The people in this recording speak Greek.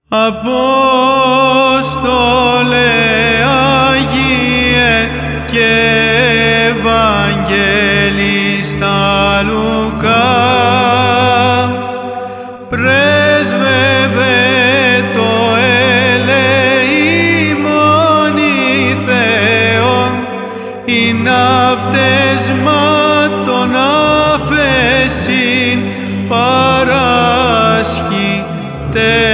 Απόστολε Άγιε και Ευαγγελίστα Λουκά, πρέσβευε το ελεήμον η Θεόν, ειν απτεσμάτων αφεσίν παράσχει